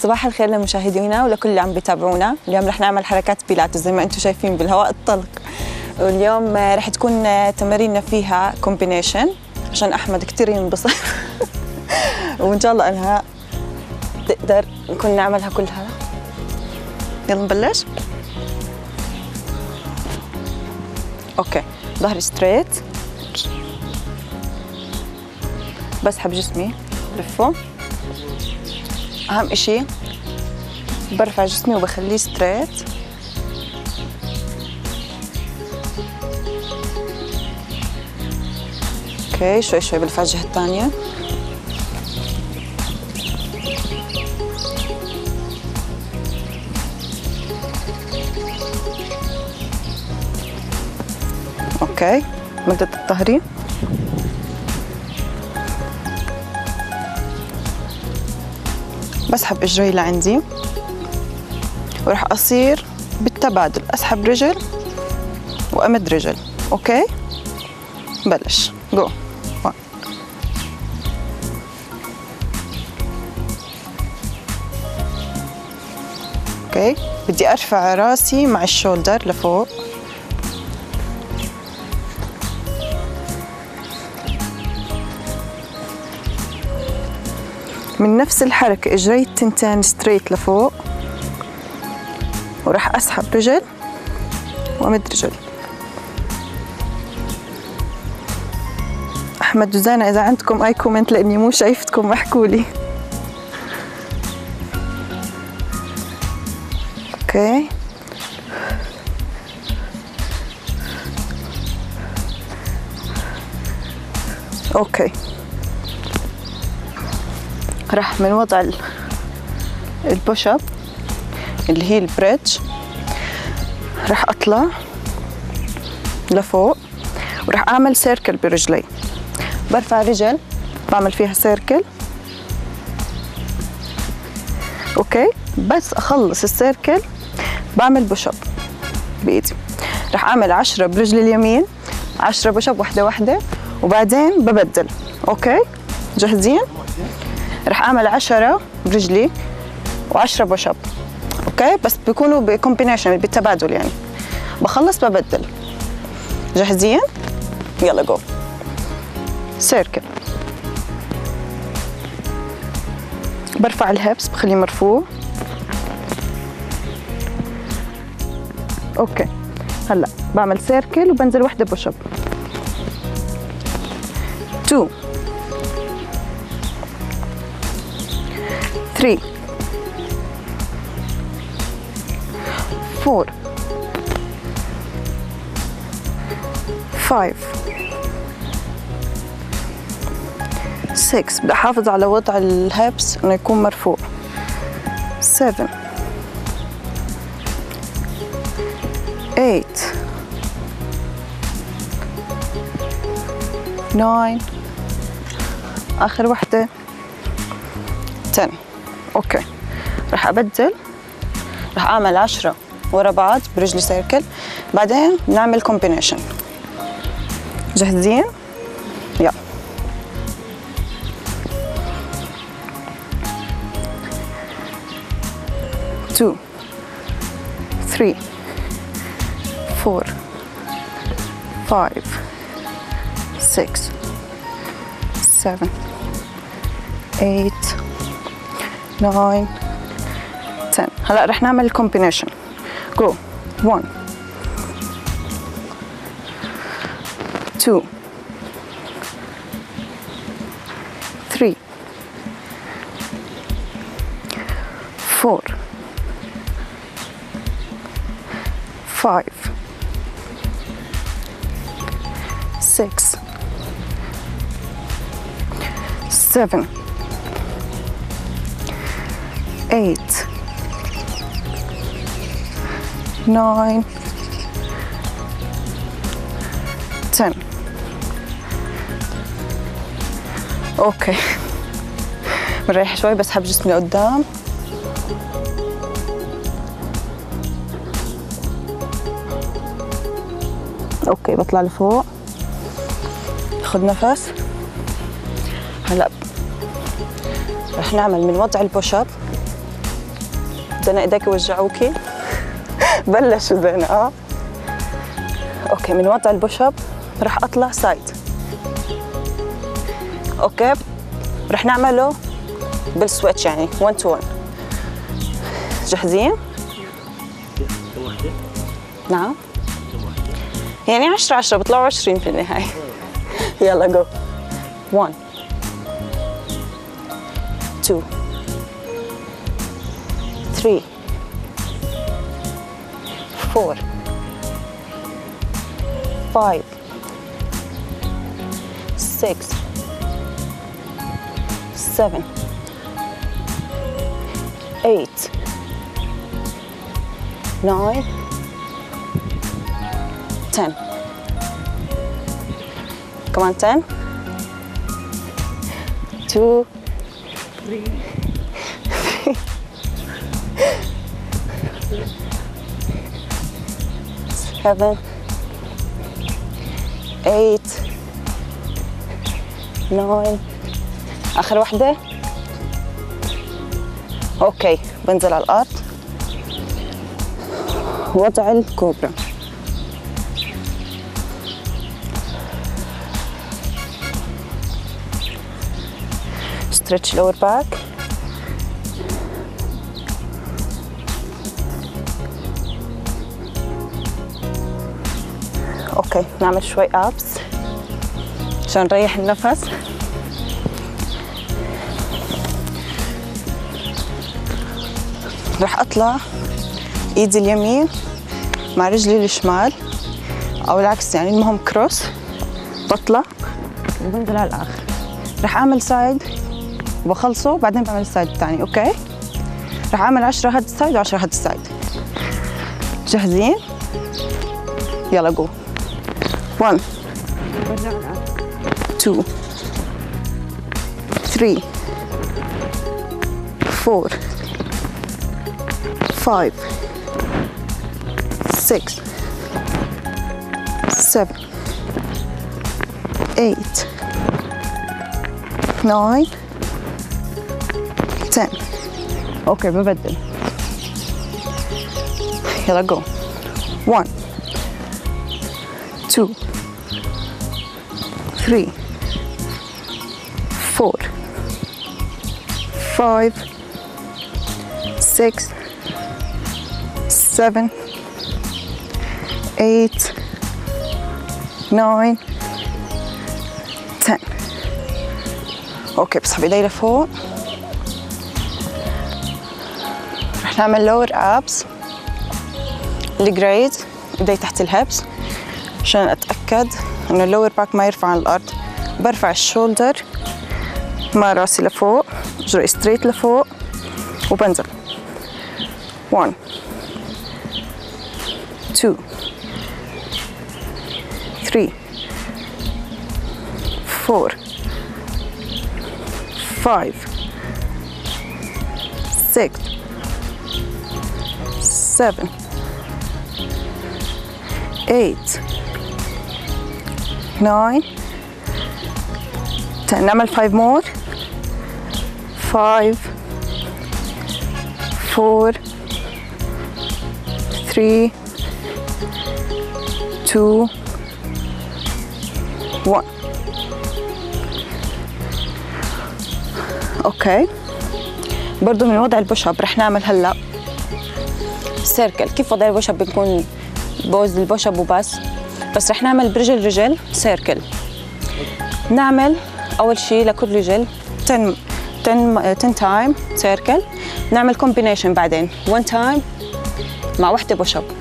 صباح الخير لمشاهدينا ولكل اللي عم بيتابعونا. اليوم رح نعمل حركات بيلاتس زي ما انتم شايفين بالهواء الطلق، واليوم رح تكون تماريننا فيها كومبينيشن عشان احمد كثير ينبسط وان شاء الله انها تقدر نكون نعملها كلها. يلا نبلش. اوكي، ظهري ستريت، بسحب جسمي بلفه. اهم اشي برفع جسمي وبخليه ستريت. اوكي، شوي شوي بلفع الجهة الثانية. اوكي، مدد الظهري. بسحب اجري لعندي وراح اصير بالتبادل اسحب رجل وامد رجل. اوكي، بلش جو. اوكي، بدي ارفع راسي مع الشولدر لفوق. من نفس الحركة اجري التنتين ستريت لفوق، وراح اسحب رجل وامد رجل. احمد وزينة اذا عندكم اي كومنت لاني مو شايفتكم احكولي. اوكي، اوكي، راح من وضع البوش اب اللي هي البريدج راح اطلع لفوق وراح اعمل سيركل برجلي. برفع رجل بعمل فيها سيركل. اوكي، بس اخلص السيركل بعمل بوش اب بايدي. راح اعمل 10 برجلي اليمين، 10 بوش اب وحده وحده، وبعدين ببدل. اوكي، جاهزين؟ راح اعمل 10 برجلي و10 بوش اب. اوكي، بس بيكونوا بكومبينيشن بالتبادل يعني. بخلص ببدل. جاهزين؟ يلا جو. سيركل، برفع الهبس بخليه مرفوع. اوكي، هلا بعمل سيركل وبنزل وحده بوش اب. 2 3 4 5 6. بدي احافظ على وضع الهبس انه يكون مرفوع. 7 8 9. اخر وحده 10. اوكي، راح ابدل. راح اعمل 10 ورا بعض برجلي سيركل، بعدين بنعمل كومبينيشن. جاهزين؟ يلا. two 3 4 5 6 7 8 9 10. هلا رح نعمل الكومبينيشن. جو. 1 2 3 4 5 6 7 8 9 10. اوكي، بنريح شوي، بسحب جسمي لقدام. اوكي، بطلع لفوق، خذ نفس. هلا رح نعمل من وضع البوش اب زينة ايديك وجعوكي؟ بلشوا زينة. اوكي، من وضع البوش اب رح اطلع سايد. اوكي، رح نعمله بالسويتش يعني 1 to 1. جاهزين؟ نعم، يعني 10 بيطلعوا 20 في النهاية. يلا جو. 1 2 3 4 5 6 7 8 9 10. كمان 10 2 3 7 8 9. آخر واحدة. أوكي، بنزل على الأرض. وضع الكوبرا. stretch lower back. اوكي، نعمل شوي ابس عشان نريح النفس. رح اطلع ايدي اليمين مع رجلي الشمال او العكس، يعني المهم كروس. بطلع وبنزل على الاخر. رح اعمل سايد وبخلصه، بعدين بعمل السايد الثاني. اوكي، رح اعمل 10 هاد السايد و10 هاد السايد. جاهزين؟ يلا جو. 1 2 3 4 5 6 7 8 9 10. اوكي، ببدل. يلا جو. 1 2 3 4 5 6 7 8 9 10. اوكي، بسحب ايدي لفوق. رح نعمل لور ابس الجريد، ايدي تحت الهبس عشان اتاكد انه اللور باك ما يرفع عن الارض. برفع الشولدر مع راسي لفوق، اجري ستريت لفوق وبنزل. 1 2 3 4 5 6 7 8 9 10. نعمل 5 مور. 5 4 3 2 1. اوكي، برضو من وضع البوش اب رح نعمل هلا سيركل. كيف وضع البوش اب؟ بنكون بوز البوش اب وبس رح نعمل برجل رجل سيركل. نعمل اول شيء لكل رجل 10 تايم سيركل. نعمل كومبينيشن بعدين 1 تايم مع وحده بوش اب.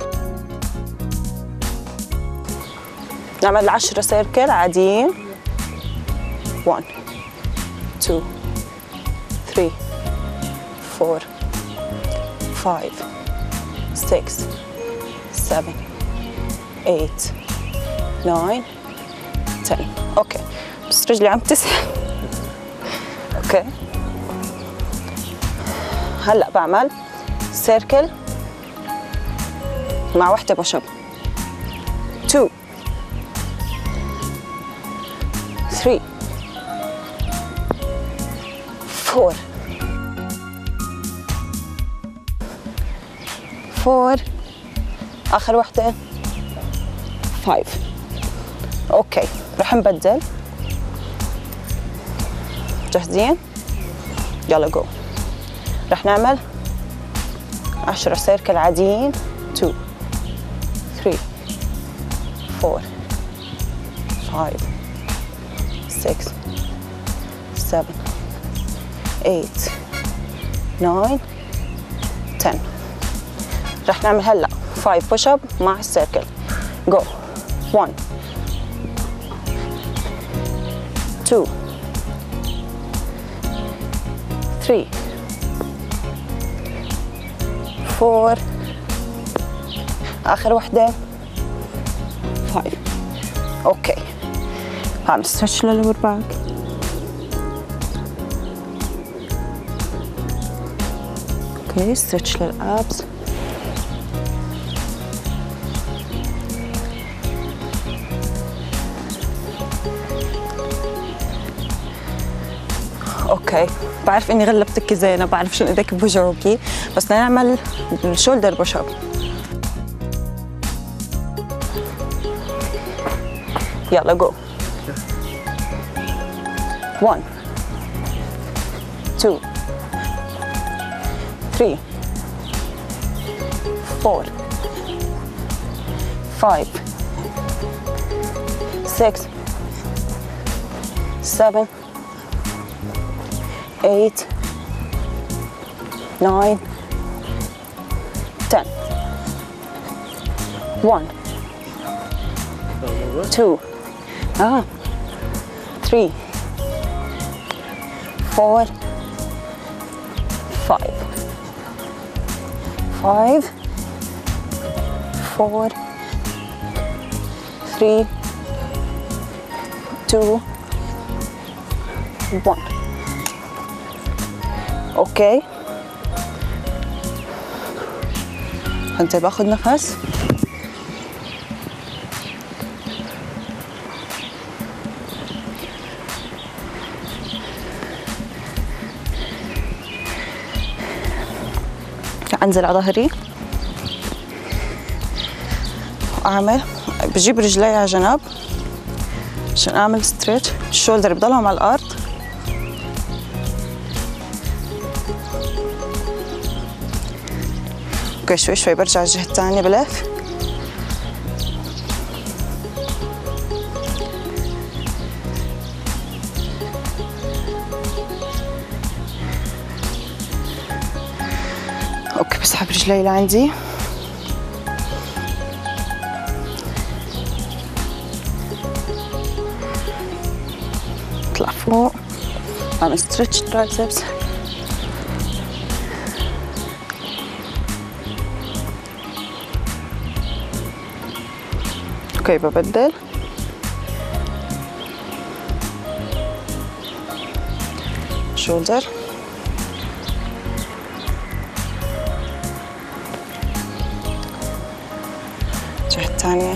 نعمل 10 سيركل عاديين. 1 2 3 4 5 6 7 8 9 10. اوكي، بس رجلي عم تسحب. اوكي، هلا بعمل سيركل مع وحده بوش اب. 2 3 4 4. آخر وحدة 5. أوكي، رح نبدل. جاهزين؟ يلا جو. رح نعمل 10 سيركل عاديين. 2 3 4 5 6 7 8 9 10. رح نعمل هلا 5 push up مع السيركل. جو. 1 2 3 4. آخر وحدة 5. أوكي، هعمل stretch للور باك. اوكي، stretch للابس. اوكي، بعرف اني غلبتك زينة، بعرف شو ايديك بوجعوكي، بس بدنا نعمل الشولدر بوش اب. يلا جو. 1 2 3 4 5 6 7 8 9 10. 1 2 3 4 5 5 4 3 2 1. اوكي، انت باخذ نفس. انزل على ظهري واعمل، بجيب رجلي على جنب عشان اعمل ستريتش. الشولدر بضلهم على الارض. اوكي، شوي شوي برجع الجهة الثانية بلف. اوكي، بسحب رجلي لعندي. اطلع فوق، اعمل ستريتش ترايسبس. اوكي، ببدل. شولدر. الجهة الثانية.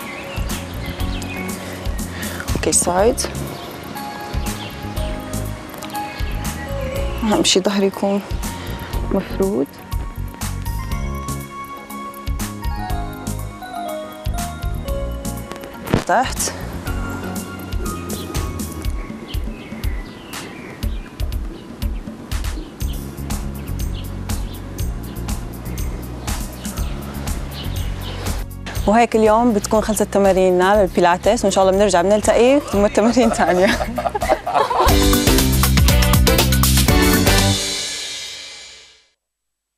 اوكي، سايد. اهم شي ظهري يكون مفرود. تحت. وهيك اليوم بتكون خلصت تماريننا للبيلاتس، وان شاء الله بنرجع بنلتقي ثم تمارين ثانيه.